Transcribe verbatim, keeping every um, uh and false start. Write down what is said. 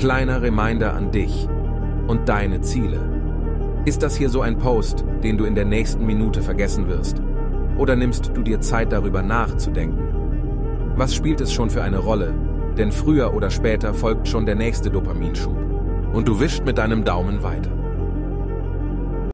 kleiner Reminder an dich und deine Ziele. Ist das hier so ein Post, den du in der nächsten Minute vergessen wirst? Oder nimmst du dir Zeit, darüber nachzudenken? Was spielt es schon für eine Rolle? Denn früher oder später folgt schon der nächste Dopaminschub. Und du wischst mit deinem Daumen weiter.